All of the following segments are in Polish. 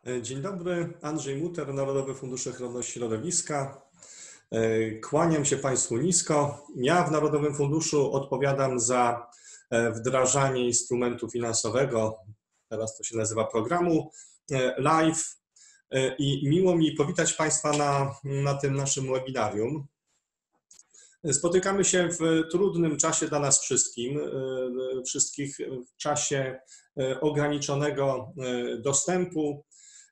Dzień dobry, Andrzej Muter, Narodowy Fundusz Ochrony Środowiska. Kłaniam się Państwu nisko. Ja w Narodowym Funduszu odpowiadam za wdrażanie instrumentu finansowego, teraz to się nazywa programu LIFE, i miło mi powitać Państwa na tym naszym webinarium. Spotykamy się w trudnym czasie dla nas wszystkich w czasie ograniczonego dostępu.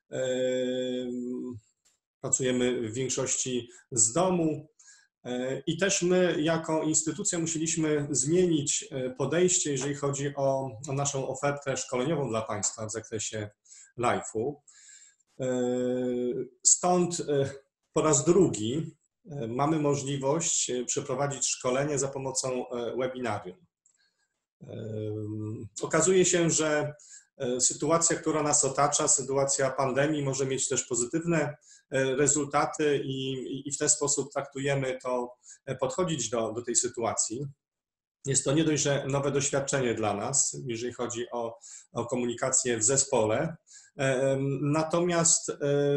Pracujemy w większości z domu i też my jako instytucja musieliśmy zmienić podejście, jeżeli chodzi o naszą ofertę szkoleniową dla Państwa w zakresie LIFE-u. Stąd po raz drugi mamy możliwość przeprowadzić szkolenie za pomocą webinarium. Okazuje się, że sytuacja, która nas otacza, sytuacja pandemii może mieć też pozytywne rezultaty i w ten sposób traktujemy to, podchodzić do tej sytuacji. Jest to nie dość, że nowe doświadczenie dla nas, jeżeli chodzi o komunikację w zespole, natomiast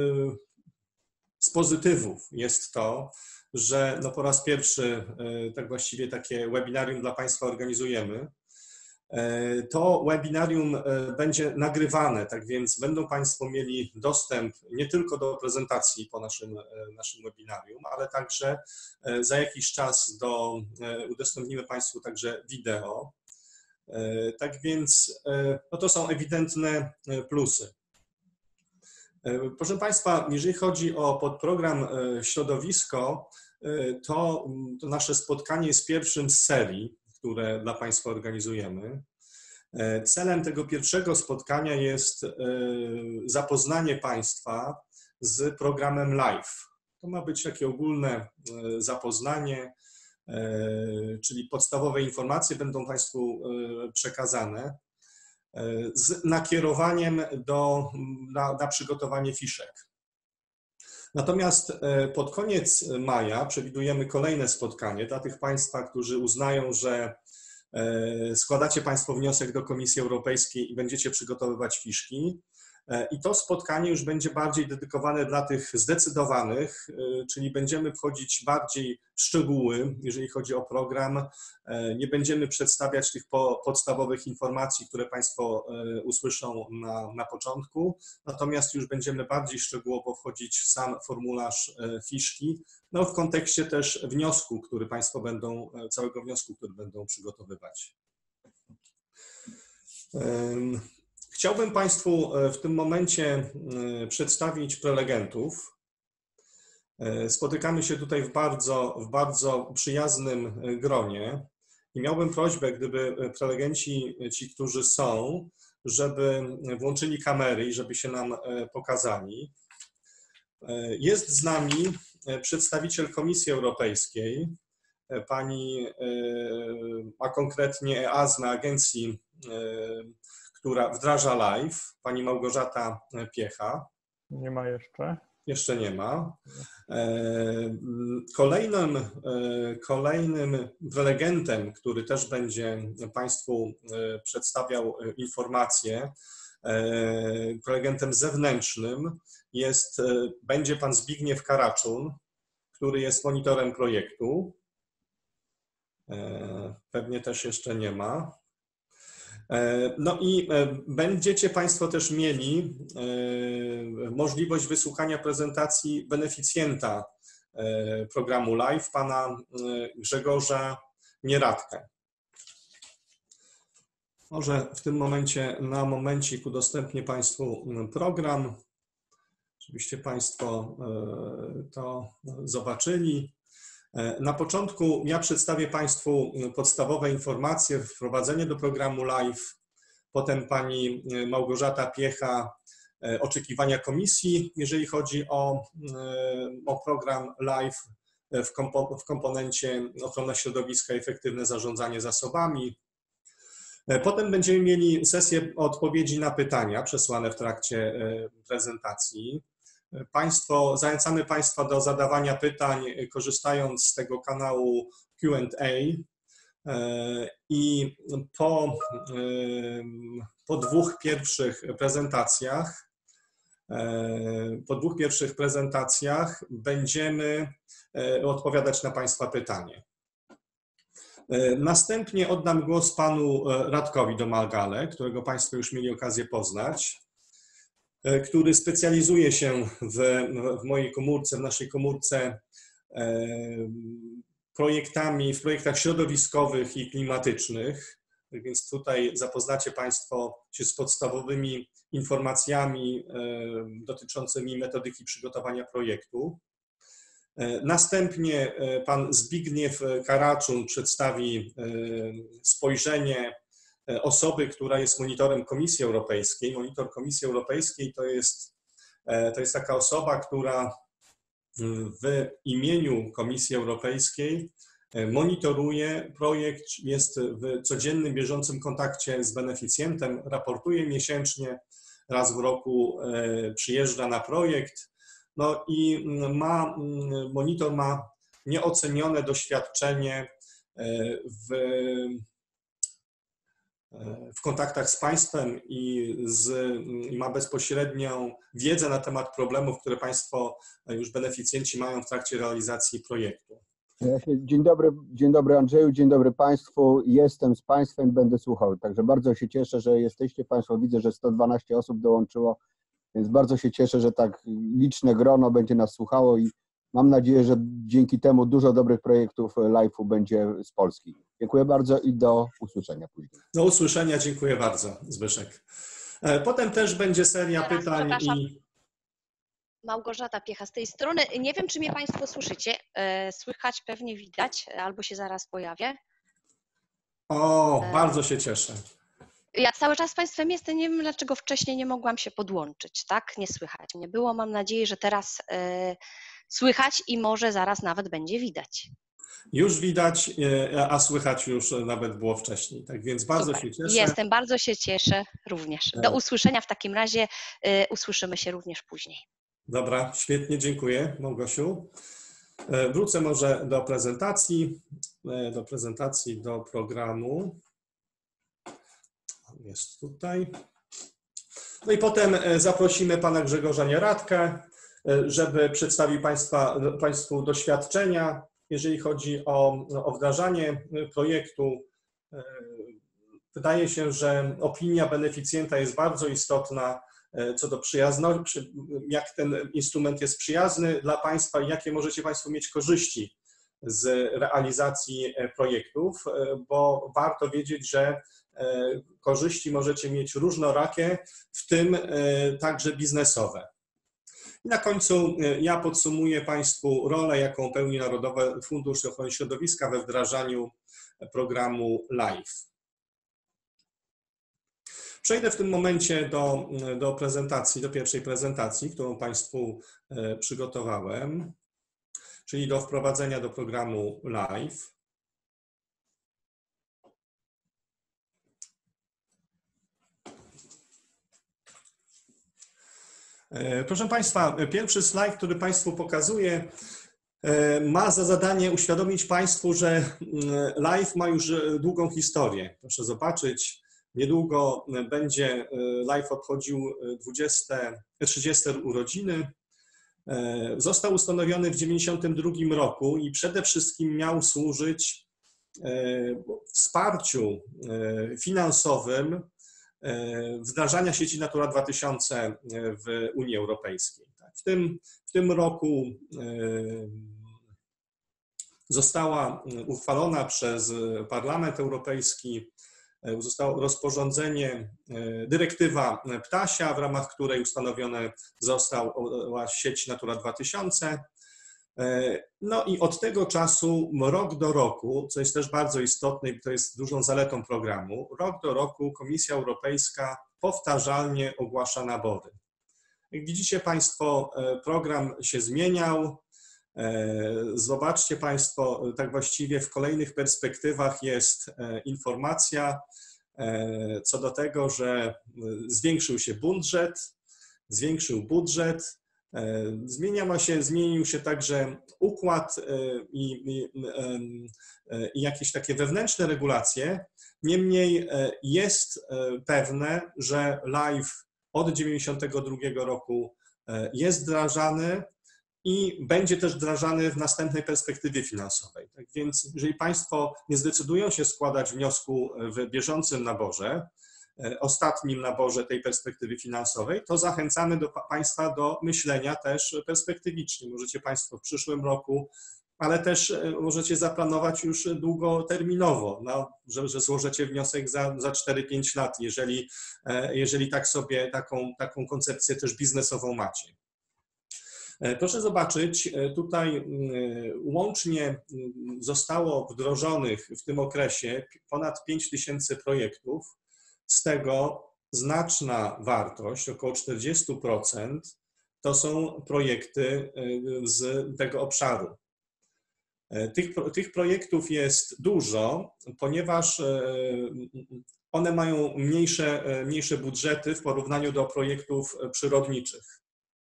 z pozytywów jest to, że po raz pierwszy tak właściwie takie webinarium dla Państwa organizujemy. To webinarium będzie nagrywane, tak więc będą Państwo mieli dostęp nie tylko do prezentacji po naszym webinarium, ale także za jakiś czas udostępnimy Państwu także wideo. Tak więc to są ewidentne plusy. Proszę Państwa, jeżeli chodzi o podprogram Środowisko, to nasze spotkanie jest pierwszym z serii, które dla Państwa organizujemy. Celem tego pierwszego spotkania jest zapoznanie Państwa z programem LIFE. To ma być takie ogólne zapoznanie, czyli podstawowe informacje będą Państwu przekazane z nakierowaniem na przygotowanie fiszek. Natomiast pod koniec maja przewidujemy kolejne spotkanie dla tych Państwa, którzy uznają, że składacie Państwo wniosek do Komisji Europejskiej i będziecie przygotowywać fiszki. I to spotkanie już będzie bardziej dedykowane dla tych zdecydowanych, czyli będziemy wchodzić bardziej w szczegóły, jeżeli chodzi o program. Nie będziemy przedstawiać tych podstawowych informacji, które Państwo usłyszą na początku, natomiast już będziemy bardziej szczegółowo wchodzić w sam formularz fiszki, w kontekście też wniosku, który Państwo całego wniosku, który będą przygotowywać. Chciałbym Państwu w tym momencie przedstawić prelegentów. Spotykamy się tutaj w bardzo przyjaznym gronie i miałbym prośbę, gdyby prelegenci, ci, którzy są, żeby włączyli kamery i żeby się nam pokazali. Jest z nami przedstawiciel Komisji Europejskiej, a konkretnie EASME, agencji, która wdraża LIFE, pani Małgorzata Piecha. Nie ma jeszcze. Jeszcze nie ma. Kolejnym prelegentem, który też będzie Państwu przedstawiał informacje, prelegentem zewnętrznym będzie pan Zbigniew Karaczun, który jest monitorem projektu. Pewnie też jeszcze nie ma. No i będziecie Państwo też mieli możliwość wysłuchania prezentacji beneficjenta programu LIFE, pana Grzegorza Nieradkę. Może w tym momencie, na momencik udostępnię Państwu program, żebyście Państwo to zobaczyli. Na początku ja przedstawię Państwu podstawowe informacje, wprowadzenie do programu LIFE, potem pani Małgorzata Piecha, oczekiwania komisji, jeżeli chodzi o program LIFE w komponencie ochrona środowiska i efektywne zarządzanie zasobami. Potem będziemy mieli sesję odpowiedzi na pytania przesłane w trakcie prezentacji. Zachęcamy Państwa do zadawania pytań, korzystając z tego kanału Q&A i po dwóch pierwszych prezentacjach Po 2 pierwszych prezentacjach będziemy odpowiadać na Państwa pytanie. Następnie oddam głos panu Radkowi Domagale, którego Państwo już mieli okazję poznać, który specjalizuje się w mojej komórce, w naszej komórce w projektach środowiskowych i klimatycznych. Więc tutaj zapoznacie Państwo się z podstawowymi informacjami dotyczącymi metodyki przygotowania projektu. Następnie pan Zbigniew Karaczun przedstawi spojrzenie osoby, która jest monitorem Komisji Europejskiej. Monitor Komisji Europejskiej to jest taka osoba, która w imieniu Komisji Europejskiej monitoruje projekt, jest w codziennym, bieżącym kontakcie z beneficjentem, raportuje miesięcznie, raz w roku przyjeżdża na projekt. No i monitor ma nieocenione doświadczenie w kontaktach z państwem i ma bezpośrednią wiedzę na temat problemów, które państwo, już beneficjenci, mają w trakcie realizacji projektu. Dzień dobry Andrzeju, dzień dobry Państwu. Jestem z Państwem, będę słuchał. Także bardzo się cieszę, że jesteście Państwo. Widzę, że 112 osób dołączyło, więc bardzo się cieszę, że tak liczne grono będzie nas słuchało i mam nadzieję, że dzięki temu dużo dobrych projektów live'u będzie z Polski. Dziękuję bardzo i do usłyszenia później. Do usłyszenia, dziękuję bardzo, Zbyszek. Potem też będzie seria pytań i... Małgorzata Piecha z tej strony. Nie wiem, czy mnie Państwo słyszycie. Słychać, pewnie widać, albo się zaraz pojawię. O, bardzo się cieszę. Ja cały czas z Państwem jestem, nie wiem dlaczego wcześniej nie mogłam się podłączyć, tak? Nie słychać mnie było. Mam nadzieję, że teraz słychać i może zaraz nawet będzie widać. Już widać, a słychać już nawet było wcześniej, tak więc bardzo się cieszę. Bardzo się cieszę również. Do usłyszenia w takim razie, usłyszymy się również później. Dobra, świetnie, dziękuję Małgosiu. Wrócę może do programu. Jest tutaj. No i potem zaprosimy pana Grzegorza Nieradkę, żeby przedstawił Państwu doświadczenia, jeżeli chodzi o wdrażanie projektu. Wydaje się, że opinia beneficjenta jest bardzo istotna co do przyjazności, jak ten instrument jest przyjazny dla Państwa i jakie możecie Państwo mieć korzyści z realizacji projektów, bo warto wiedzieć, że korzyści możecie mieć różnorakie, w tym także biznesowe. I na końcu ja podsumuję Państwu rolę, jaką pełni Narodowy Fundusz Ochrony Środowiska we wdrażaniu programu LIFE. Przejdę w tym momencie do prezentacji, do pierwszej prezentacji, którą Państwu przygotowałem, czyli do wprowadzenia do programu LIFE. Proszę Państwa, pierwszy slajd, który Państwu pokazuję, ma za zadanie uświadomić Państwu, że LIFE ma już długą historię. Proszę zobaczyć, niedługo będzie LIFE obchodził 30. urodziny. Został ustanowiony w 1992 roku i przede wszystkim miał służyć wsparciu finansowym wdrażania sieci Natura 2000 w Unii Europejskiej. W tym roku została uchwalona przez Parlament Europejski, zostało rozporządzenie, dyrektywa Ptasia, w ramach której ustanowiona została sieć Natura 2000. No i od tego czasu, rok do roku, co jest też bardzo istotne i to jest dużą zaletą programu, rok do roku Komisja Europejska powtarzalnie ogłasza nabory. Jak widzicie Państwo, program się zmieniał. Zobaczcie Państwo, tak właściwie w kolejnych perspektywach jest informacja co do tego, że zwiększył budżet, zmienił się także układ i jakieś takie wewnętrzne regulacje. Niemniej jest pewne, że LIFE od 1992 roku jest wdrażany i będzie też wdrażany w następnej perspektywie finansowej. Tak więc jeżeli Państwo nie zdecydują się składać wniosku w bieżącym naborze, ostatnim naborze tej perspektywy finansowej, to zachęcamy Państwa do myślenia też perspektywicznie. Możecie Państwo w przyszłym roku, ale też możecie zaplanować już długoterminowo, no, że złożycie wniosek za 4-5 lat, jeżeli tak sobie taką koncepcję też biznesową macie. Proszę zobaczyć, tutaj łącznie zostało wdrożonych w tym okresie ponad 5000 projektów, z tego znaczna wartość, około 40%, to są projekty z tego obszaru. Tych projektów jest dużo, ponieważ one mają mniejsze budżety w porównaniu do projektów przyrodniczych.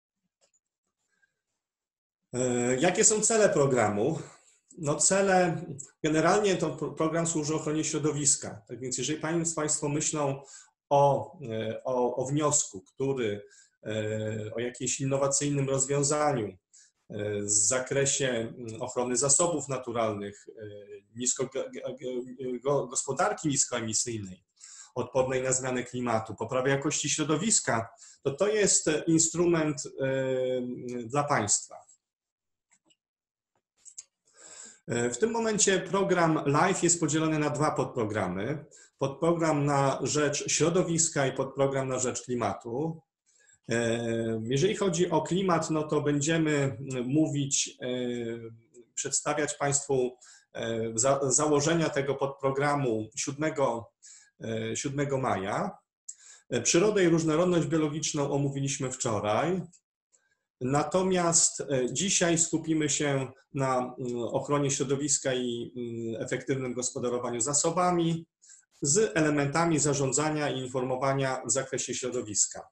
Jakie są cele programu? No cele, generalnie to program służy ochronie środowiska, tak więc jeżeli Państwo myślą o wniosku, o jakimś innowacyjnym rozwiązaniu w zakresie ochrony zasobów naturalnych, gospodarki niskoemisyjnej, odpornej na zmianę klimatu, poprawy jakości środowiska, to jest instrument dla państwa. W tym momencie program LIFE jest podzielony na 2 podprogramy. Podprogram na rzecz środowiska i podprogram na rzecz klimatu. Jeżeli chodzi o klimat, no to będziemy przedstawiać Państwu założenia tego podprogramu 7 maja. Przyrodę i różnorodność biologiczną omówiliśmy wczoraj. Natomiast dzisiaj skupimy się na ochronie środowiska i efektywnym gospodarowaniu zasobami z elementami zarządzania i informowania w zakresie środowiska.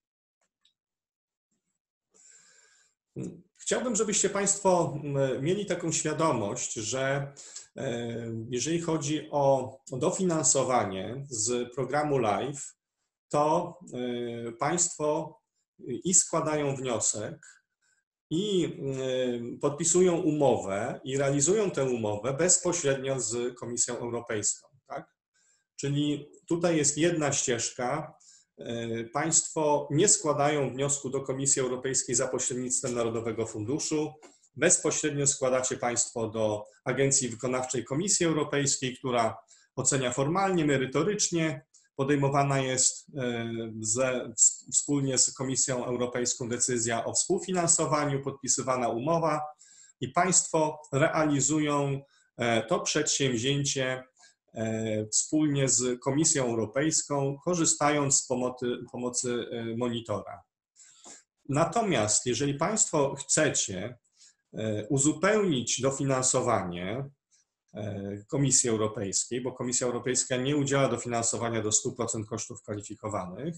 Chciałbym, żebyście Państwo mieli taką świadomość, że jeżeli chodzi o dofinansowanie z programu LIFE, to Państwo i składają wniosek, i podpisują umowę, i realizują tę umowę bezpośrednio z Komisją Europejską. Tak? Czyli tutaj jest jedna ścieżka. Państwo nie składają wniosku do Komisji Europejskiej za pośrednictwem Narodowego Funduszu. Bezpośrednio składacie Państwo do Agencji Wykonawczej Komisji Europejskiej, która ocenia formalnie, merytorycznie. Podejmowana jest wspólnie z Komisją Europejską decyzja o współfinansowaniu, podpisywana umowa i Państwo realizują to przedsięwzięcie wspólnie z Komisją Europejską, korzystając z pomocy monitora. Natomiast jeżeli Państwo chcecie uzupełnić dofinansowanie Komisji Europejskiej, bo Komisja Europejska nie udziela dofinansowania do 100% kosztów kwalifikowanych,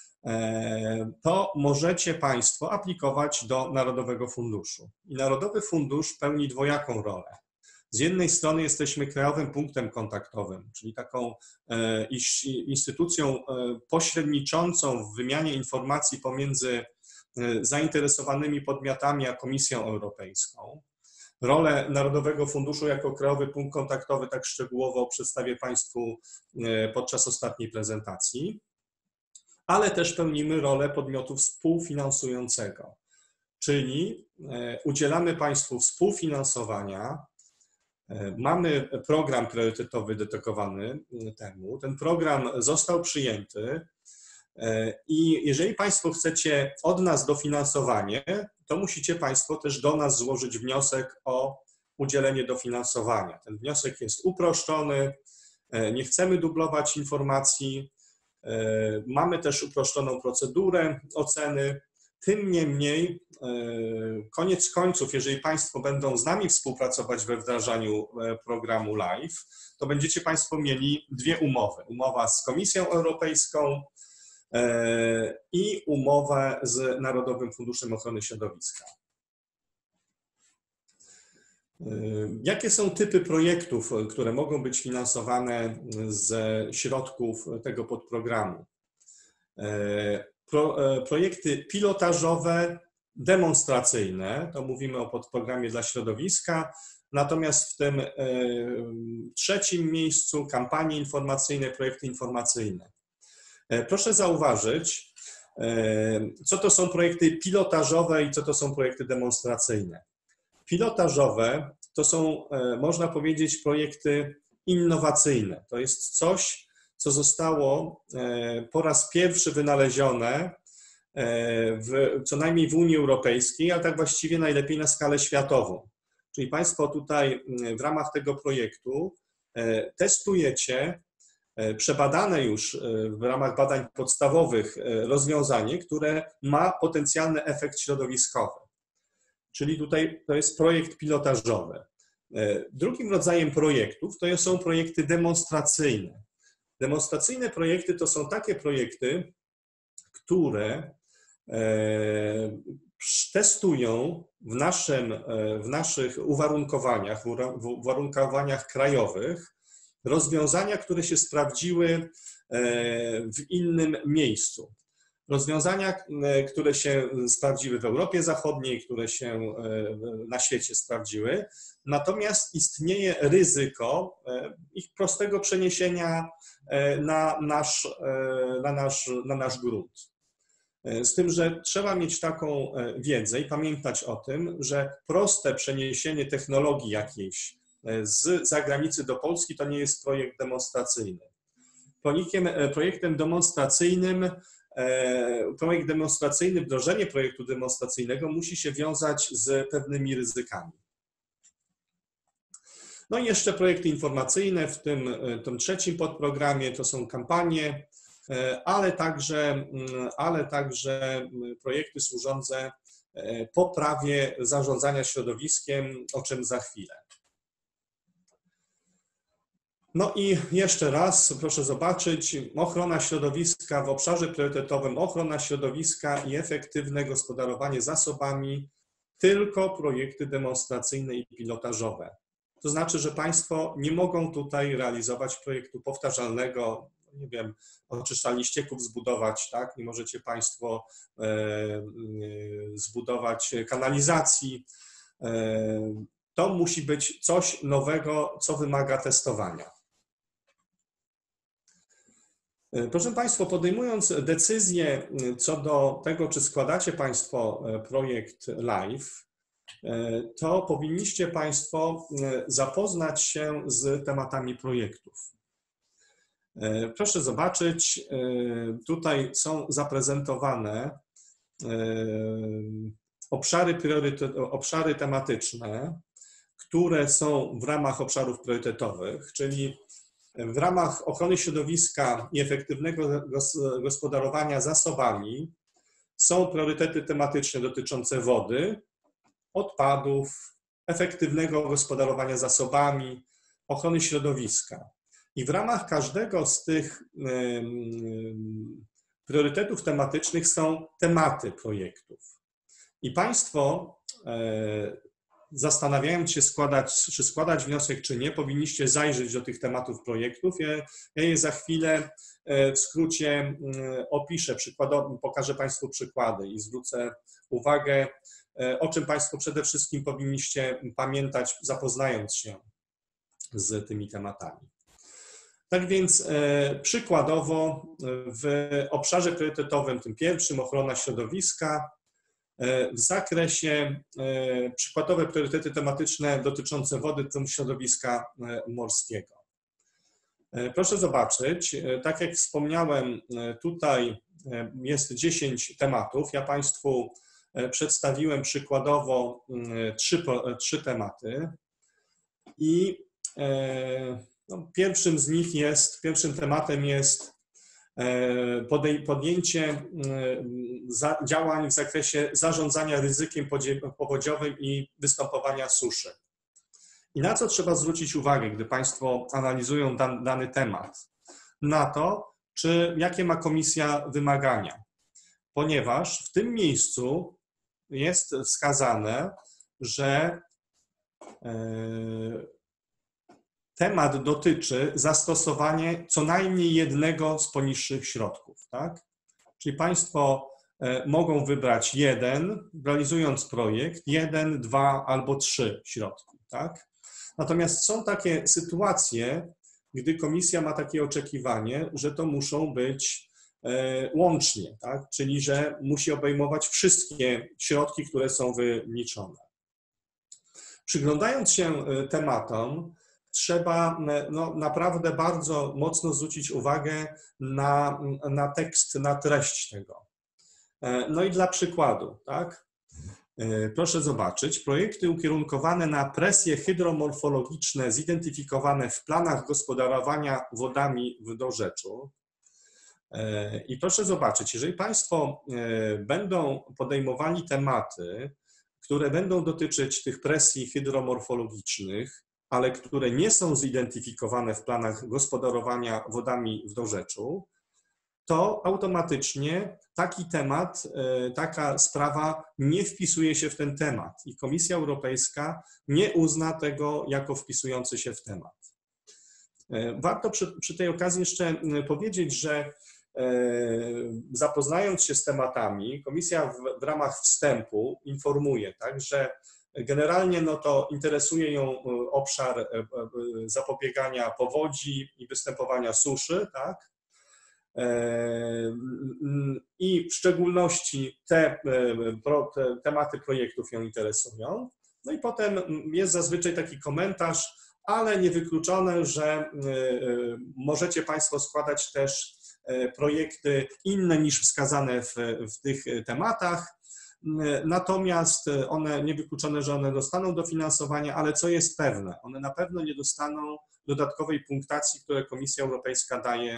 to możecie Państwo aplikować do Narodowego Funduszu. I Narodowy Fundusz pełni dwojaką rolę. Z jednej strony jesteśmy krajowym punktem kontaktowym, czyli taką instytucją pośredniczącą w wymianie informacji pomiędzy zainteresowanymi podmiotami a Komisją Europejską. Rolę Narodowego Funduszu jako krajowy punkt kontaktowy tak szczegółowo przedstawię Państwu podczas ostatniej prezentacji, ale też pełnimy rolę podmiotu współfinansującego, czyli udzielamy Państwu współfinansowania. Mamy program priorytetowy dedykowany temu. Ten program został przyjęty i jeżeli Państwo chcecie od nas dofinansowanie, to musicie Państwo też do nas złożyć wniosek o udzielenie dofinansowania. Ten wniosek jest uproszczony, nie chcemy dublować informacji, mamy też uproszczoną procedurę oceny. Tym niemniej, koniec końców, jeżeli Państwo będą z nami współpracować we wdrażaniu programu LIFE, to będziecie Państwo mieli 2 umowy. Umowa z Komisją Europejską i umowę z Narodowym Funduszem Ochrony Środowiska. Jakie są typy projektów, które mogą być finansowane ze środków tego podprogramu? projekty pilotażowe, demonstracyjne, to mówimy o podprogramie dla środowiska, natomiast w tym trzecim miejscu kampanie informacyjne, projekty informacyjne. Proszę zauważyć, co to są projekty pilotażowe i co to są projekty demonstracyjne. Pilotażowe to są, można powiedzieć, projekty innowacyjne. To jest coś, co zostało po raz pierwszy wynalezione co najmniej w Unii Europejskiej, ale tak właściwie najlepiej na skalę światową. Czyli Państwo tutaj w ramach tego projektu testujecie przebadane już w ramach badań podstawowych rozwiązanie, które ma potencjalny efekt środowiskowy. Czyli tutaj to jest projekt pilotażowy. Drugim rodzajem projektów to są projekty demonstracyjne. Demonstracyjne projekty to są takie projekty, które testują w naszych uwarunkowaniach, w uwarunkowaniach krajowych rozwiązania, które się sprawdziły w innym miejscu. Rozwiązania, które się sprawdziły w Europie Zachodniej, które się na świecie sprawdziły, natomiast istnieje ryzyko ich prostego przeniesienia na nasz grunt. Z tym, że trzeba mieć taką wiedzę i pamiętać o tym, że proste przeniesienie technologii jakiejś z zagranicy do Polski to nie jest projekt demonstracyjny. Projektem demonstracyjnym, wdrożenie projektu demonstracyjnego musi się wiązać z pewnymi ryzykami. No i jeszcze projekty informacyjne, w tym trzecim podprogramie to są kampanie, ale także projekty służące poprawie zarządzania środowiskiem, o czym za chwilę. No i jeszcze raz proszę zobaczyć, ochrona środowiska w obszarze priorytetowym, ochrona środowiska i efektywne gospodarowanie zasobami, tylko projekty demonstracyjne i pilotażowe. To znaczy, że Państwo nie mogą tutaj realizować projektu powtarzalnego, nie wiem, oczyszczalni ścieków zbudować, tak? Nie możecie Państwo zbudować kanalizacji. To musi być coś nowego, co wymaga testowania. Proszę Państwa, podejmując decyzję co do tego, czy składacie Państwo projekt live, to powinniście Państwo zapoznać się z tematami projektów. Proszę zobaczyć, tutaj są zaprezentowane obszary tematyczne, które są w ramach obszarów priorytetowych, czyli w ramach ochrony środowiska i efektywnego gospodarowania zasobami są priorytety tematyczne dotyczące wody, odpadów, efektywnego gospodarowania zasobami, ochrony środowiska. I w ramach każdego z tych priorytetów tematycznych są tematy projektów. I Państwo, zastanawiając się, czy składać wniosek, czy nie, powinniście zajrzeć do tych tematów projektów. Ja je za chwilę w skrócie opiszę, pokażę Państwu przykłady i zwrócę uwagę, o czym Państwo przede wszystkim powinniście pamiętać, zapoznając się z tymi tematami. Tak więc przykładowo w obszarze priorytetowym, tym pierwszym, ochrona środowiska, w zakresie przykładowe priorytety tematyczne dotyczące wody, tym środowiska morskiego. Proszę zobaczyć, tak jak wspomniałem, tutaj jest 10 tematów. Ja Państwu przedstawiłem przykładowo 3 tematy i pierwszym tematem jest podjęcie działań w zakresie zarządzania ryzykiem powodziowym i występowania suszy. I na co trzeba zwrócić uwagę, gdy Państwo analizują dany temat? Na to, jakie ma komisja wymagania. Ponieważ w tym miejscu jest wskazane, że temat dotyczy zastosowania co najmniej jednego z poniższych środków, tak? Czyli Państwo mogą wybrać jeden, realizując projekt, 1, 2 albo 3 środki, tak? Natomiast są takie sytuacje, gdy komisja ma takie oczekiwanie, że to muszą być łącznie, tak? Czyli że musi obejmować wszystkie środki, które są wyliczone. Przyglądając się tematom, trzeba naprawdę bardzo mocno zwrócić uwagę na tekst, na treść tego. No i dla przykładu, tak? Proszę zobaczyć, projekty ukierunkowane na presje hydromorfologiczne zidentyfikowane w planach gospodarowania wodami w dorzeczu. I proszę zobaczyć, jeżeli Państwo będą podejmowali tematy, które będą dotyczyć tych presji hydromorfologicznych, ale które nie są zidentyfikowane w planach gospodarowania wodami w dorzeczu, to automatycznie taki temat, taka sprawa nie wpisuje się w ten temat i Komisja Europejska nie uzna tego jako wpisujący się w temat. Warto przy tej okazji jeszcze powiedzieć, że zapoznając się z tematami, Komisja w ramach wstępu informuje, tak, że generalnie to interesuje ją obszar zapobiegania powodzi i występowania suszy, tak? I w szczególności te tematy projektów ją interesują. No i potem jest zazwyczaj taki komentarz, ale niewykluczone, że możecie Państwo składać też projekty inne niż wskazane w tych tematach, natomiast niewykluczone, że one dostaną dofinansowanie, ale co jest pewne, one na pewno nie dostaną dodatkowej punktacji, które Komisja Europejska daje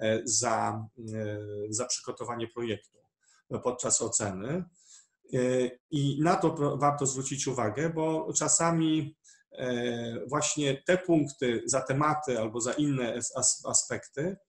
za przygotowanie projektu podczas oceny. I na to warto zwrócić uwagę, bo czasami właśnie te punkty za tematy albo za inne aspekty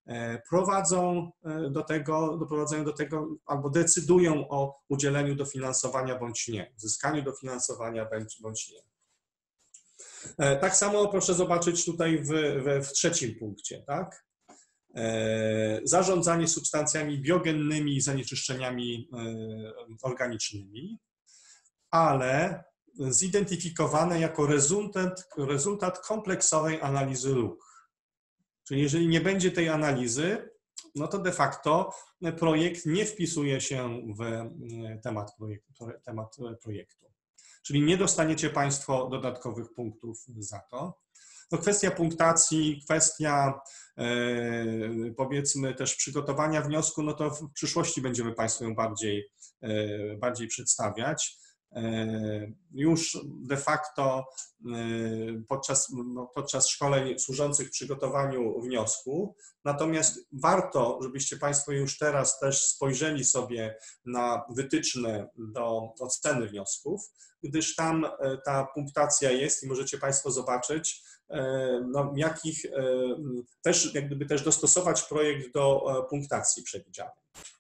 doprowadzają do tego albo decydują o udzieleniu dofinansowania bądź nie, uzyskaniu dofinansowania bądź nie. Tak samo proszę zobaczyć tutaj w trzecim punkcie, tak? Zarządzanie substancjami biogennymi i zanieczyszczeniami organicznymi, ale zidentyfikowane jako rezultat kompleksowej analizy luk. Czyli jeżeli nie będzie tej analizy, no to de facto projekt nie wpisuje się w temat projektu. Czyli nie dostaniecie Państwo dodatkowych punktów za to. No kwestia punktacji, kwestia powiedzmy też przygotowania wniosku, no to w przyszłości będziemy Państwu ją bardziej przedstawiać. Już de facto podczas szkoleń służących przygotowaniu wniosku. Natomiast warto, żebyście Państwo już teraz też spojrzeli sobie na wytyczne do oceny wniosków, gdyż tam ta punktacja jest i możecie Państwo zobaczyć, jakich też jak gdyby też dostosować projekt do punktacji przewidzianej.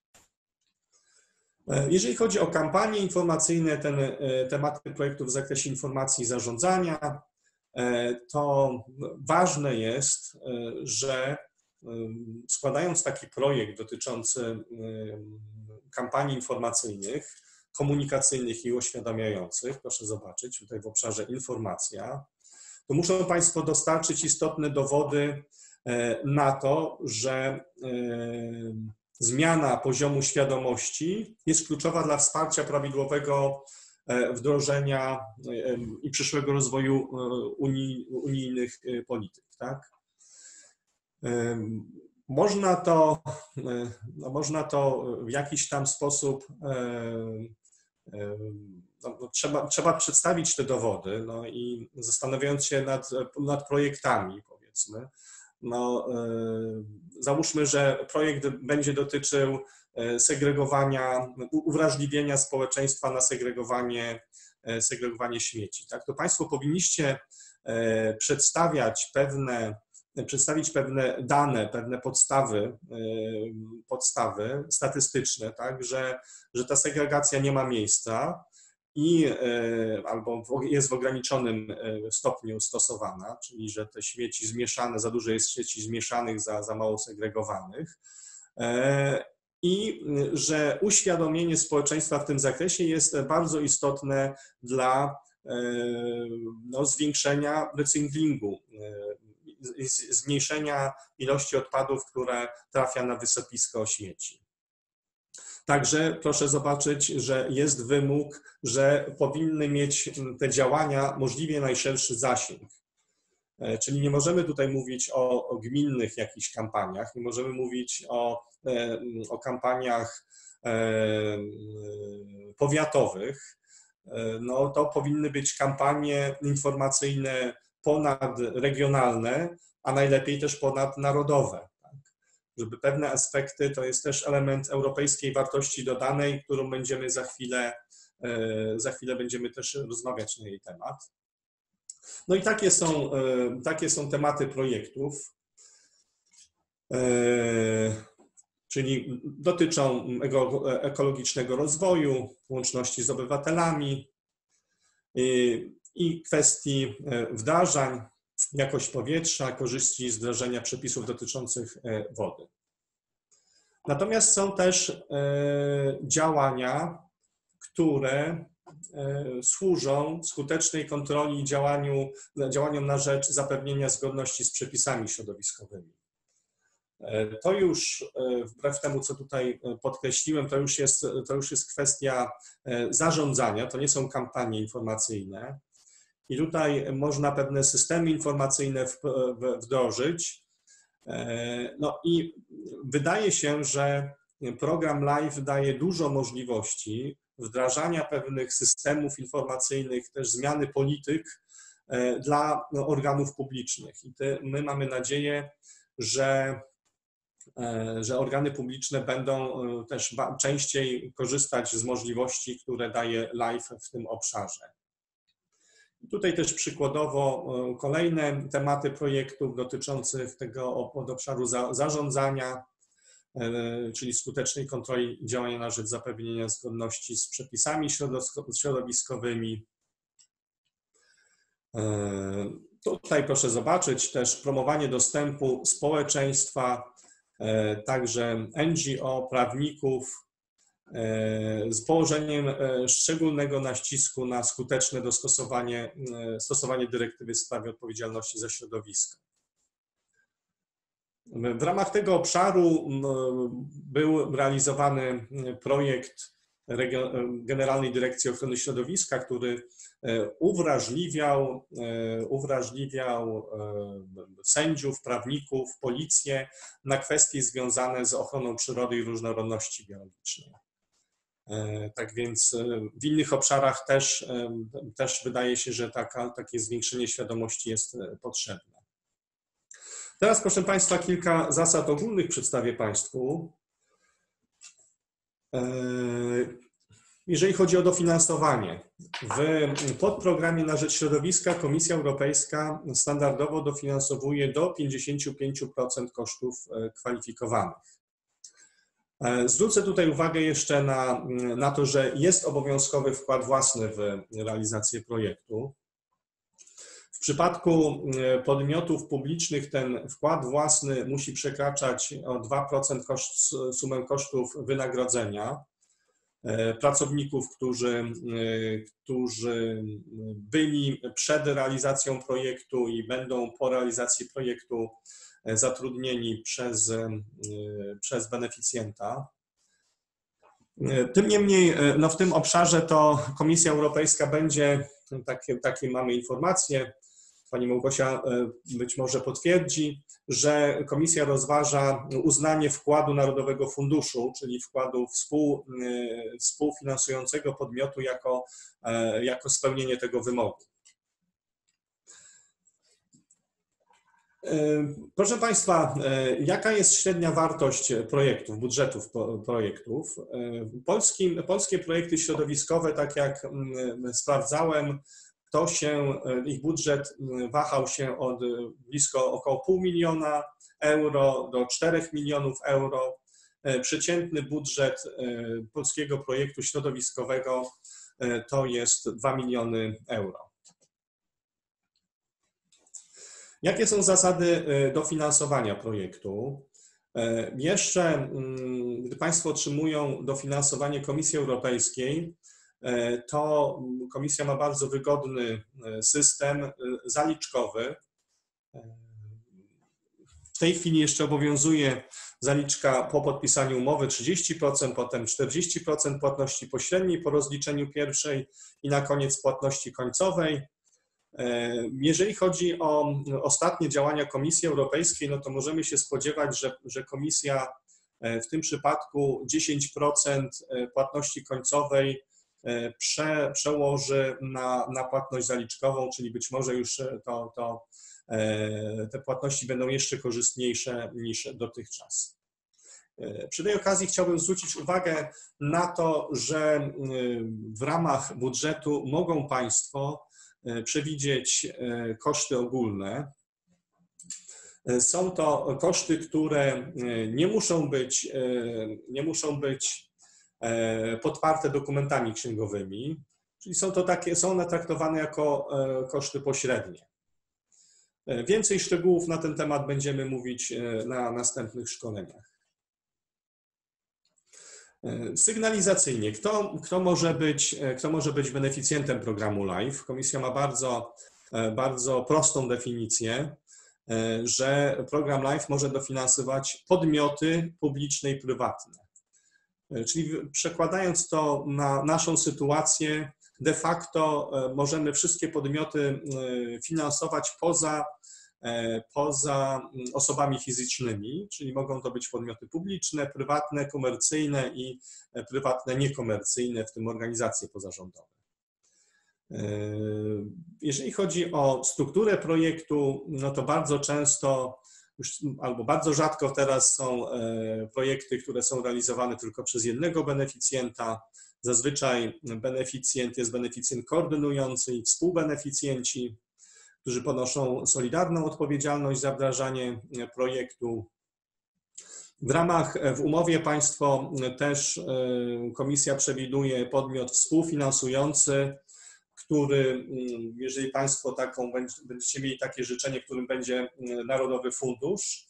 Jeżeli chodzi o kampanie informacyjne, tematy projektów w zakresie informacji i zarządzania, to ważne jest, że składając taki projekt dotyczący kampanii informacyjnych, komunikacyjnych i uświadamiających, proszę zobaczyć tutaj w obszarze informacja, to muszą Państwo dostarczyć istotne dowody na to, że zmiana poziomu świadomości jest kluczowa dla wsparcia prawidłowego wdrożenia i przyszłego rozwoju unijnych polityk. Tak? Można to w jakiś tam sposób, trzeba przedstawić te dowody, no i zastanawiając się nad projektami, powiedzmy, załóżmy, że projekt będzie dotyczył segregowania, uwrażliwienia społeczeństwa na segregowanie śmieci. Tak? To Państwo powinniście przedstawić pewne dane, pewne podstawy statystyczne, tak? że ta segregacja nie ma miejsca albo jest w ograniczonym stopniu stosowana, czyli że te śmieci zmieszane, za dużo jest śmieci zmieszanych, za mało segregowanych. i że uświadomienie społeczeństwa w tym zakresie jest bardzo istotne dla zwiększenia recyklingu, zmniejszenia ilości odpadów, które trafia na wysypisko śmieci. Także proszę zobaczyć, że jest wymóg, że powinny mieć te działania możliwie najszerszy zasięg. Czyli nie możemy tutaj mówić o gminnych jakichś kampaniach, nie możemy mówić o kampaniach powiatowych. No, to powinny być kampanie informacyjne ponadregionalne, a najlepiej też ponadnarodowe. Tak? Żeby pewne aspekty, to jest też element europejskiej wartości dodanej, którą będziemy za chwilę będziemy też rozmawiać na jej temat. No i takie są tematy projektów, czyli dotyczą ekologicznego rozwoju, łączności z obywatelami i kwestii wdrażań, jakość powietrza, korzyści z wdrażania przepisów dotyczących wody. Natomiast są też działania, które służą skutecznej kontroli i działaniom na rzecz zapewnienia zgodności z przepisami środowiskowymi. To już, wbrew temu, co tutaj podkreśliłem, to już jest kwestia zarządzania, to nie są kampanie informacyjne. I tutaj można pewne systemy informacyjne wdrożyć. No i wydaje się, że program LIFE daje dużo możliwości wdrażania pewnych systemów informacyjnych, też zmiany polityk dla organów publicznych. I my mamy nadzieję, że organy publiczne będą też częściej korzystać z możliwości, które daje LIFE w tym obszarze. Tutaj też przykładowo kolejne tematy projektów dotyczących tego obszaru zarządzania, czyli skutecznej kontroli działania na rzecz zapewnienia zgodności z przepisami środowiskowymi. Tutaj proszę zobaczyć też promowanie dostępu społeczeństwa, także NGO, prawników, z położeniem szczególnego nacisku na skuteczne stosowanie dyrektywy w sprawie odpowiedzialności za środowisko. W ramach tego obszaru był realizowany projekt Generalnej Dyrekcji Ochrony Środowiska, który uwrażliwiał sędziów, prawników, policję na kwestie związane z ochroną przyrody i różnorodności biologicznej. Tak więc w innych obszarach też wydaje się, że takie zwiększenie świadomości jest potrzebne. Teraz, proszę Państwa, kilka zasad ogólnych przedstawię Państwu. Jeżeli chodzi o dofinansowanie, w podprogramie na rzecz środowiska Komisja Europejska standardowo dofinansowuje do 55% kosztów kwalifikowanych. Zwrócę tutaj uwagę jeszcze na to, że jest obowiązkowy wkład własny w realizację projektu. W przypadku podmiotów publicznych ten wkład własny musi przekraczać o 2% sumę kosztów wynagrodzenia pracowników, którzy byli przed realizacją projektu i będą po realizacji projektu zatrudnieni przez beneficjenta. Tym niemniej w tym obszarze to Komisja Europejska będzie, takie mamy informacje, Pani Małgosia być może potwierdzi, że Komisja rozważa uznanie wkładu Narodowego Funduszu, czyli wkładu współfinansującego podmiotu jako spełnienie tego wymogu. Proszę Państwa, jaka jest średnia wartość projektów, budżetów projektów? Polskie projekty środowiskowe, tak jak sprawdzałem, ich budżet wahał się od blisko około 500 000 euro do 4 milionów euro. Przeciętny budżet polskiego projektu środowiskowego to jest 2 miliony euro. Jakie są zasady dofinansowania projektu? Jeszcze, gdy Państwo otrzymują dofinansowanie Komisji Europejskiej, to Komisja ma bardzo wygodny system zaliczkowy. W tej chwili jeszcze obowiązuje zaliczka po podpisaniu umowy 30%, potem 40% płatności pośredniej po rozliczeniu pierwszej i na koniec płatności końcowej. Jeżeli chodzi o ostatnie działania Komisji Europejskiej, no to możemy się spodziewać, że Komisja w tym przypadku 10% płatności końcowej przełoży na płatność zaliczkową, czyli być może już te płatności będą jeszcze korzystniejsze niż dotychczas. Przy tej okazji chciałbym zwrócić uwagę na to, że w ramach budżetu mogą Państwo przewidzieć koszty ogólne. Są to koszty, które nie muszą być podparte dokumentami księgowymi, czyli są one traktowane jako koszty pośrednie. Więcej szczegółów na ten temat będziemy mówić na następnych szkoleniach. Sygnalizacyjnie, kto może być beneficjentem programu LIFE? Komisja ma bardzo prostą definicję, że program LIFE może dofinansować podmioty publiczne i prywatne. Czyli przekładając to na naszą sytuację, de facto możemy wszystkie podmioty finansować poza osobami fizycznymi, czyli mogą to być podmioty publiczne, prywatne, komercyjne i prywatne niekomercyjne, w tym organizacje pozarządowe. Jeżeli chodzi o strukturę projektu, no to bardzo często albo bardzo rzadko teraz są projekty, które są realizowane tylko przez jednego beneficjenta. Zazwyczaj beneficjent jest beneficjent koordynujący i współbeneficjenci, którzy ponoszą solidarną odpowiedzialność za wdrażanie projektu. W umowie Państwo też Komisja przewiduje podmiot współfinansujący, który, jeżeli Państwo będziecie mieli takie życzenie, którym będzie Narodowy Fundusz,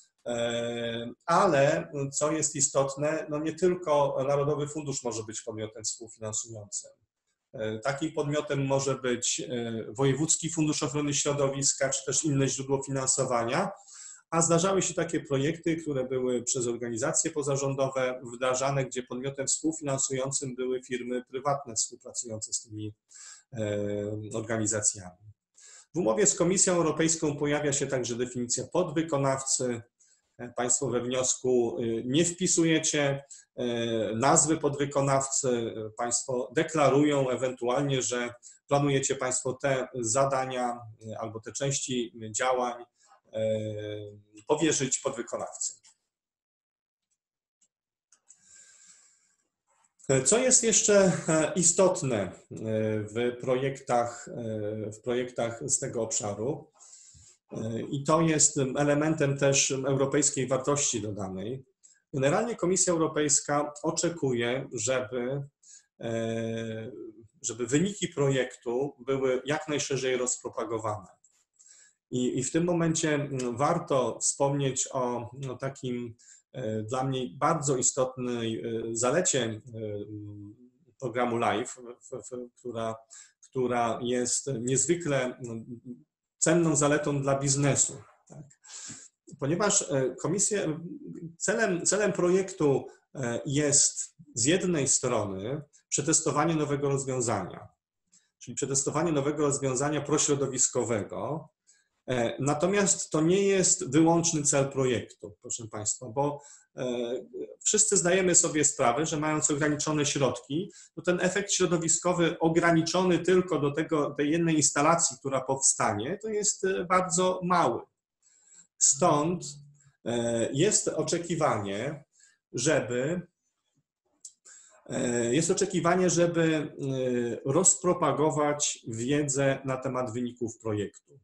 ale co jest istotne, no nie tylko Narodowy Fundusz może być podmiotem współfinansującym. Takim podmiotem może być Wojewódzki Fundusz Ochrony Środowiska, czy też inne źródło finansowania, a zdarzały się takie projekty, które były przez organizacje pozarządowe wdrażane, gdzie podmiotem współfinansującym były firmy prywatne współpracujące z tymi organizacjami. W umowie z Komisją Europejską pojawia się także definicja podwykonawcy. Państwo we wniosku nie wpisujecie nazwy podwykonawcy, Państwo deklarują ewentualnie, że planujecie Państwo te zadania albo te części działań powierzyć podwykonawcy. Co jest jeszcze istotne w projektach z tego obszaru? I to jest elementem też europejskiej wartości dodanej. Generalnie Komisja Europejska oczekuje, żeby wyniki projektu były jak najszerzej rozpropagowane. I w tym momencie warto wspomnieć o takim dla mnie bardzo istotnej zalecie programu LIFE, która jest niezwykle cenną zaletą dla biznesu. Tak? Ponieważ celem projektu jest z jednej strony przetestowanie nowego rozwiązania, czyli przetestowanie nowego rozwiązania prośrodowiskowego, natomiast to nie jest wyłączny cel projektu, proszę Państwa, bo wszyscy zdajemy sobie sprawę, że mając ograniczone środki, to ten efekt środowiskowy ograniczony tylko do tej jednej instalacji, która powstanie, to jest bardzo mały. Stąd jest oczekiwanie, żeby rozpropagować wiedzę na temat wyników projektu.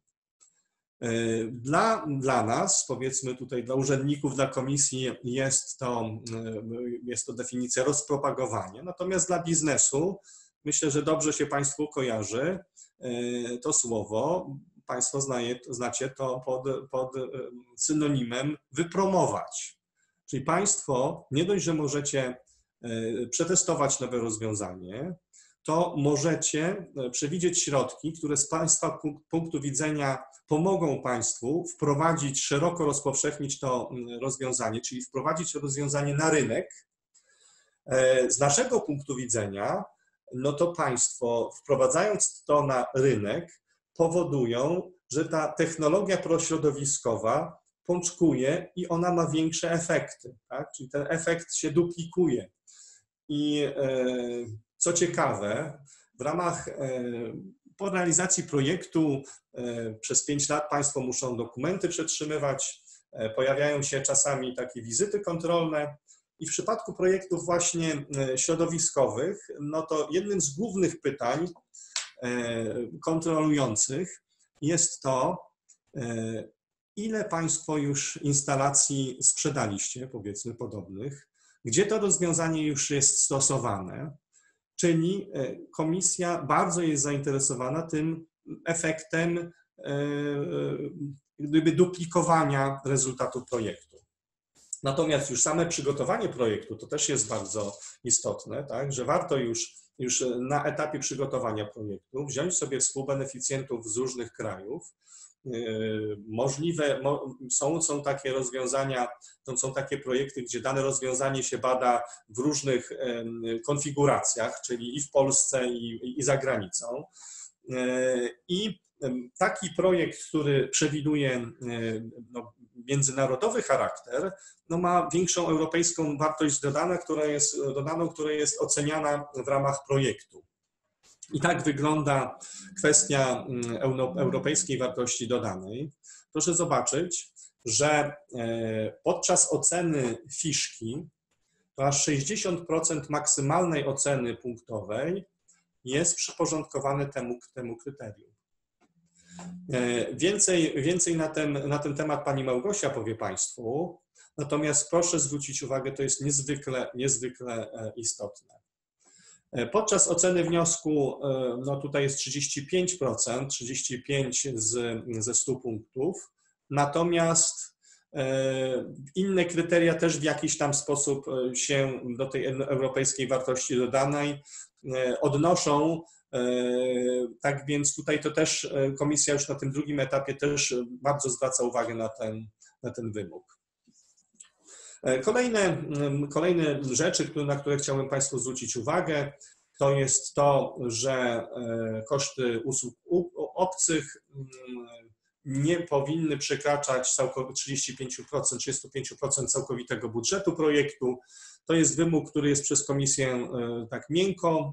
Dla nas, powiedzmy tutaj dla urzędników, dla komisji jest to definicja rozpropagowania, natomiast dla biznesu myślę, że dobrze się Państwu kojarzy to słowo, Państwo znacie to pod synonimem wypromować. Czyli Państwo nie dość, że możecie przetestować nowe rozwiązanie, to możecie przewidzieć środki, które z Państwa punktu widzenia pomogą Państwu wprowadzić, szeroko rozpowszechnić to rozwiązanie, czyli wprowadzić rozwiązanie na rynek. Z naszego punktu widzenia, no to Państwo, wprowadzając to na rynek, powodują, że ta technologia prośrodowiskowa pączkuje i ona ma większe efekty, tak? Czyli ten efekt się duplikuje. I co ciekawe, w ramach po realizacji projektu przez 5 lat Państwo muszą dokumenty przetrzymywać, pojawiają się czasami takie wizyty kontrolne i w przypadku projektów właśnie środowiskowych, no to jednym z głównych pytań kontrolujących jest to, ile Państwo już instalacji sprzedaliście, powiedzmy podobnych, gdzie to rozwiązanie już jest stosowane, czyli komisja bardzo jest zainteresowana tym efektem gdyby duplikowania rezultatu projektu. Natomiast już same przygotowanie projektu to też jest bardzo istotne, tak, że warto już na etapie przygotowania projektu wziąć sobie współbeneficjentów z różnych krajów. Możliwe są takie rozwiązania, to są takie projekty, gdzie dane rozwiązanie się bada w różnych konfiguracjach, czyli i w Polsce, i za granicą. I taki projekt, który przewiduje międzynarodowy charakter, no ma większą europejską wartość dodaną, która jest oceniana w ramach projektu. I tak wygląda kwestia europejskiej wartości dodanej. Proszę zobaczyć, że podczas oceny fiszki to aż 60% maksymalnej oceny punktowej jest przyporządkowane temu kryterium. Więcej na ten temat pani Małgosia powie Państwu, natomiast proszę zwrócić uwagę, to jest niezwykle istotne. Podczas oceny wniosku, no tutaj jest 35%, 35 ze 100 punktów, natomiast inne kryteria też w jakiś tam sposób się do tej europejskiej wartości dodanej odnoszą. Tak więc tutaj to też komisja już na tym drugim etapie też bardzo zwraca uwagę na ten wymóg. Kolejne rzeczy, na które chciałbym Państwu zwrócić uwagę, to jest to, że koszty usług obcych nie powinny przekraczać 35% całkowitego budżetu projektu. To jest wymóg, który jest przez komisję tak miękko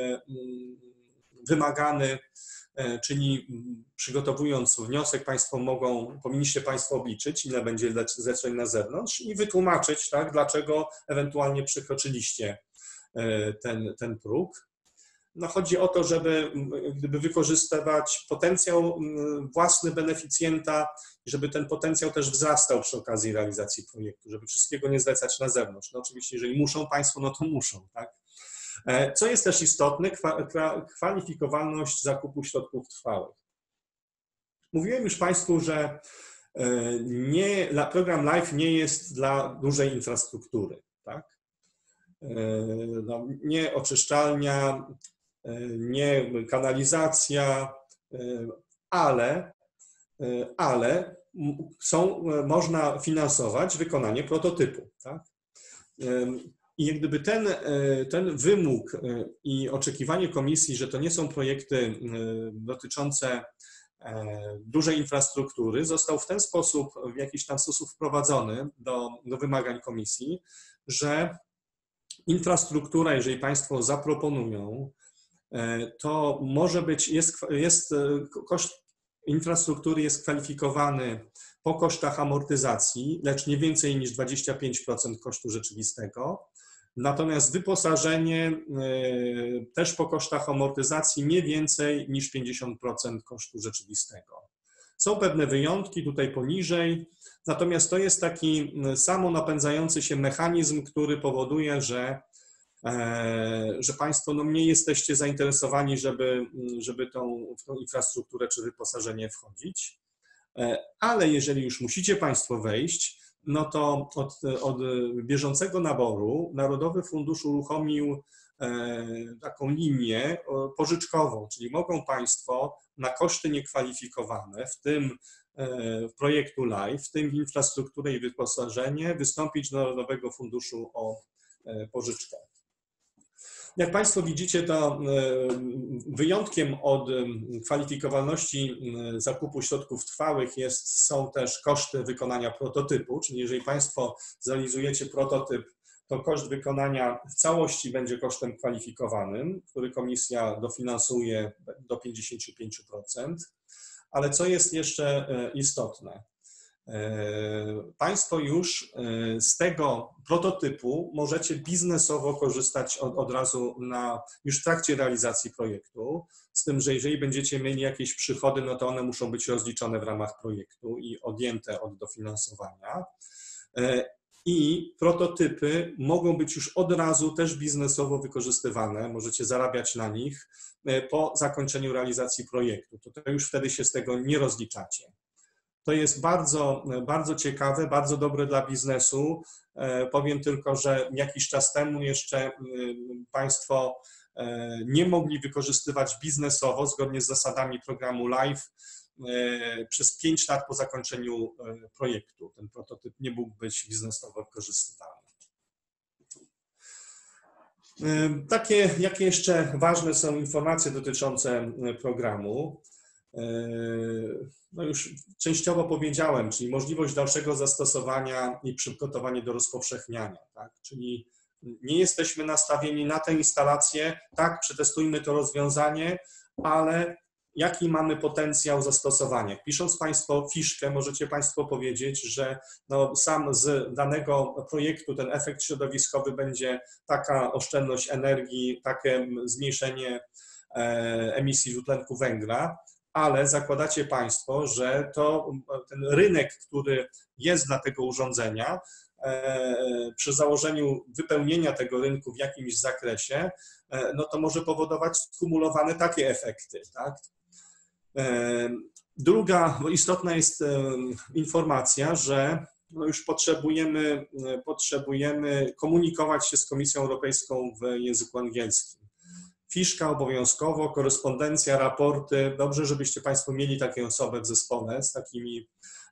wymagany, czyli przygotowując wniosek powinniście Państwo obliczyć, ile będzie zleceń na zewnątrz i wytłumaczyć, tak, dlaczego ewentualnie przekroczyliście ten próg. No chodzi o to, żeby gdyby wykorzystywać potencjał własny beneficjenta, żeby ten potencjał też wzrastał przy okazji realizacji projektu, żeby wszystkiego nie zlecać na zewnątrz. No oczywiście, jeżeli muszą Państwo, no to muszą, tak? Co jest też istotne, kwalifikowalność zakupu środków trwałych. Mówiłem już Państwu, że program LIFE nie jest dla dużej infrastruktury, tak? No, nie oczyszczalnia, nie kanalizacja, ale można finansować wykonanie prototypu, tak? I jak gdyby ten wymóg i oczekiwanie komisji, że to nie są projekty dotyczące dużej infrastruktury, został w ten sposób, w jakiś tam sposób wprowadzony do wymagań komisji, że infrastruktura, jeżeli Państwo zaproponują, to może być, koszt infrastruktury jest kwalifikowany po kosztach amortyzacji, lecz nie więcej niż 25% kosztu rzeczywistego. Natomiast wyposażenie też po kosztach amortyzacji nie więcej niż 50% kosztu rzeczywistego. Są pewne wyjątki tutaj poniżej, natomiast to jest taki samonapędzający się mechanizm, który powoduje, że Państwo nie jesteście zainteresowani, żeby w tą infrastrukturę czy wyposażenie wchodzić, ale jeżeli już musicie Państwo wejść, no to od bieżącego naboru Narodowy Fundusz uruchomił taką linię pożyczkową, czyli mogą Państwo na koszty niekwalifikowane, w tym projektu LIFE, w tym w infrastrukturę i wyposażenie, wystąpić do Narodowego Funduszu o pożyczkę. Jak Państwo widzicie, to wyjątkiem od kwalifikowalności zakupu środków trwałych są też koszty wykonania prototypu, czyli jeżeli Państwo zrealizujecie prototyp, to koszt wykonania w całości będzie kosztem kwalifikowanym, który komisja dofinansuje do 55%. Ale co jest jeszcze istotne? Państwo już z tego prototypu możecie biznesowo korzystać od razu już w trakcie realizacji projektu, z tym, że jeżeli będziecie mieli jakieś przychody, no to one muszą być rozliczone w ramach projektu i odjęte od dofinansowania. I prototypy mogą być już od razu też biznesowo wykorzystywane, możecie zarabiać na nich po zakończeniu realizacji projektu. To już wtedy się z tego nie rozliczacie. To jest bardzo, bardzo ciekawe, bardzo dobre dla biznesu. Powiem tylko, że jakiś czas temu jeszcze Państwo nie mogli wykorzystywać biznesowo, zgodnie z zasadami programu LIFE, przez 5 lat po zakończeniu projektu. Ten prototyp nie mógł być biznesowo wykorzystywany. Jakie jeszcze ważne są informacje dotyczące programu? No już częściowo powiedziałem, czyli możliwość dalszego zastosowania i przygotowanie do rozpowszechniania, tak? Czyli nie jesteśmy nastawieni na tę instalację, tak, przetestujmy to rozwiązanie, ale jaki mamy potencjał zastosowania. Pisząc Państwo fiszkę, możecie Państwo powiedzieć, że no sam z danego projektu ten efekt środowiskowy będzie taka oszczędność energii, takie zmniejszenie emisji dwutlenku węgla, ale zakładacie Państwo, że ten rynek, który jest dla tego urządzenia, przy założeniu wypełnienia tego rynku w jakimś zakresie, no to może powodować skumulowane takie efekty, tak? Druga istotna jest informacja, że no już potrzebujemy komunikować się z Komisją Europejską w języku angielskim. Fiszka obowiązkowo, korespondencja, raporty. Dobrze, żebyście Państwo mieli taką osobę w zespole z takimi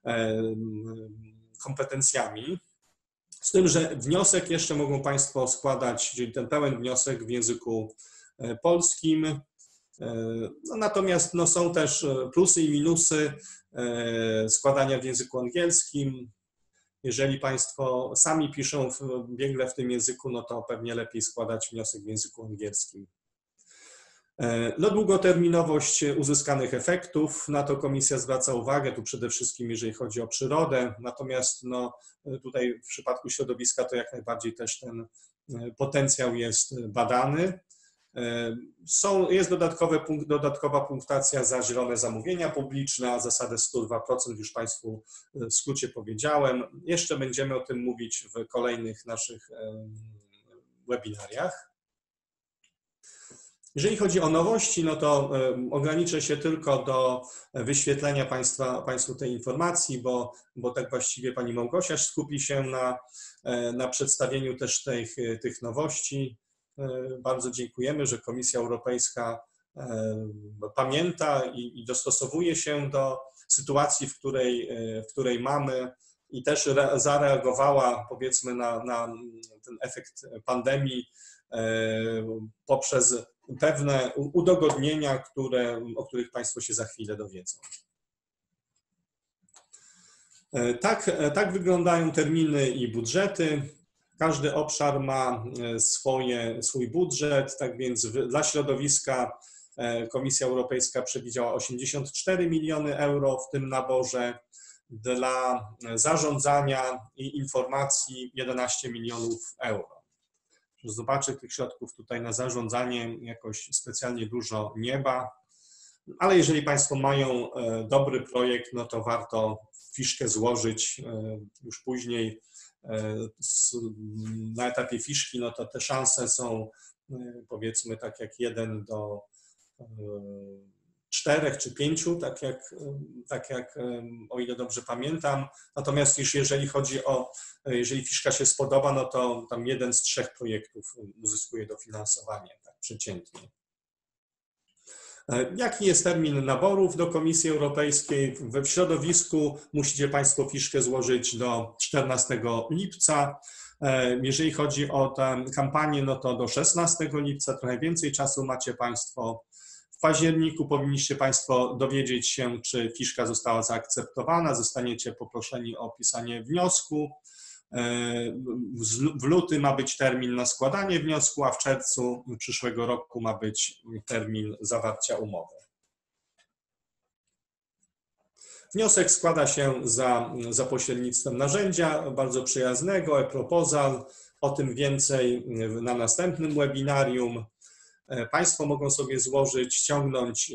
kompetencjami. Z tym, że wniosek jeszcze mogą Państwo składać, czyli ten pełen wniosek w języku polskim. No, natomiast no, są też plusy i minusy składania w języku angielskim. Jeżeli Państwo sami piszą biegle w tym języku, no to pewnie lepiej składać wniosek w języku angielskim. No, długoterminowość uzyskanych efektów, na to komisja zwraca uwagę, tu przede wszystkim jeżeli chodzi o przyrodę, natomiast no, tutaj w przypadku środowiska to jak najbardziej też ten potencjał jest badany. Jest dodatkowa punktacja za zielone zamówienia publiczne, a zasadę 102% już Państwu w skrócie powiedziałem. Jeszcze będziemy o tym mówić w kolejnych naszych webinariach. Jeżeli chodzi o nowości, no to ograniczę się tylko do wyświetlenia Państwu tej informacji, bo tak właściwie Pani Małgosia skupi się na przedstawieniu też tych nowości. Bardzo dziękujemy, że Komisja Europejska pamięta i dostosowuje się do sytuacji, w której mamy i też zareagowała, powiedzmy, na ten efekt pandemii poprzez pewne udogodnienia, o których Państwo się za chwilę dowiedzą. Tak wyglądają terminy i budżety. Każdy obszar ma swój budżet, tak więc dla środowiska Komisja Europejska przewidziała 84 miliony euro w tym naborze, dla zarządzania i informacji 11 milionów euro. Zobaczę, tych środków tutaj na zarządzanie jakoś specjalnie dużo nie ma, ale jeżeli Państwo mają dobry projekt, no to warto fiszkę złożyć już później. Na etapie fiszki, no to te szanse są, powiedzmy, tak jak 1 do 4 czy 5, tak jak o ile dobrze pamiętam. Natomiast już jeżeli fiszka się spodoba, no to tam 1 z 3 projektów uzyskuje dofinansowanie, tak przeciętnie. Jaki jest termin naborów do Komisji Europejskiej? W środowisku musicie Państwo fiszkę złożyć do 14 lipca. Jeżeli chodzi o tę kampanię, no to do 16 lipca, trochę więcej czasu macie Państwo. W październiku powinniście Państwo dowiedzieć się, czy fiszka została zaakceptowana. Zostaniecie poproszeni o opisanie wniosku. W lutym ma być termin na składanie wniosku, a w czerwcu przyszłego roku ma być termin zawarcia umowy. Wniosek składa się za pośrednictwem narzędzia bardzo przyjaznego, e-proposal. O tym więcej na następnym webinarium. Państwo mogą sobie złożyć, ściągnąć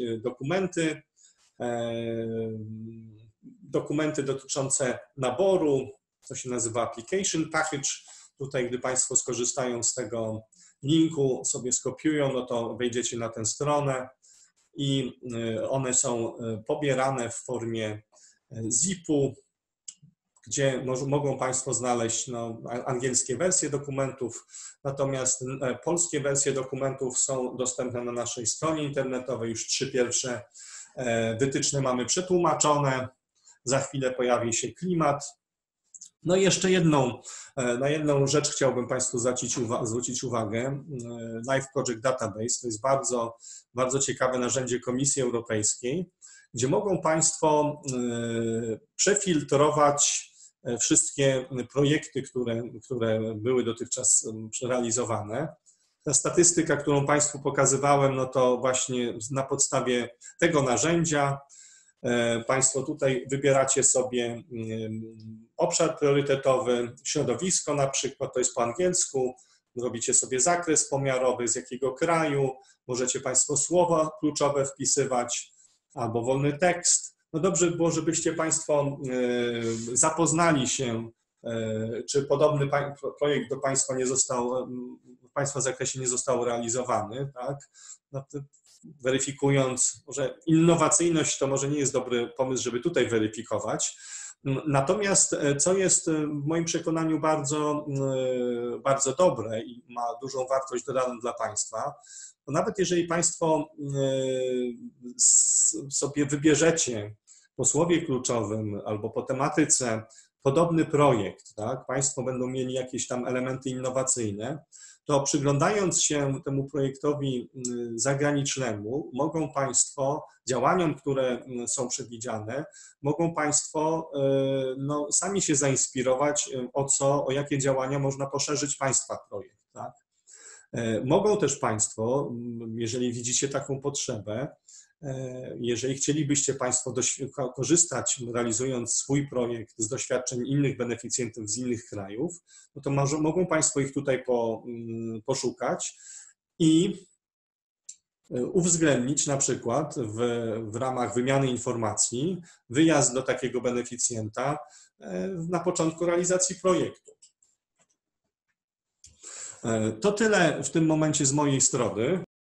dokumenty dotyczące naboru, co się nazywa Application Package. Tutaj, gdy Państwo skorzystają z tego linku, sobie skopiują, no to wejdziecie na tę stronę i one są pobierane w formie ZIP-u, gdzie mogą Państwo znaleźć angielskie wersje dokumentów, natomiast polskie wersje dokumentów są dostępne na naszej stronie internetowej. Już 3 pierwsze wytyczne mamy przetłumaczone, za chwilę pojawi się klimat. No i jeszcze na jedną rzecz chciałbym Państwu zwrócić uwagę. Live Project Database to jest bardzo, bardzo ciekawe narzędzie Komisji Europejskiej, gdzie mogą Państwo przefiltrować wszystkie projekty, które były dotychczas realizowane. Ta statystyka, którą Państwu pokazywałem, no to właśnie na podstawie tego narzędzia Państwo tutaj wybieracie sobie obszar priorytetowy, środowisko na przykład, to jest po angielsku, robicie sobie zakres pomiarowy, z jakiego kraju, możecie Państwo słowa kluczowe wpisywać albo wolny tekst. No dobrze by było, żebyście Państwo zapoznali się, czy podobny projekt do Państwa nie został, w Państwa zakresie nie został realizowany, tak? No weryfikując, może innowacyjność to może nie jest dobry pomysł, żeby tutaj weryfikować. Natomiast co jest w moim przekonaniu bardzo, bardzo dobre i ma dużą wartość dodaną dla Państwa, to nawet jeżeli Państwo sobie wybierzecie po słowie kluczowym albo po tematyce podobny projekt, tak, Państwo będą mieli jakieś tam elementy innowacyjne, to przyglądając się temu projektowi zagranicznemu, mogą Państwo, działaniom, które są przewidziane, mogą Państwo sami się zainspirować, o jakie działania można poszerzyć Państwa projekt. Tak? Mogą też Państwo, jeżeli widzicie taką potrzebę, jeżeli chcielibyście Państwo korzystać, realizując swój projekt z doświadczeń innych beneficjentów z innych krajów, no to mogą Państwo ich tutaj poszukać i uwzględnić na przykład w ramach wymiany informacji wyjazd do takiego beneficjenta na początku realizacji projektu. To tyle w tym momencie z mojej strony.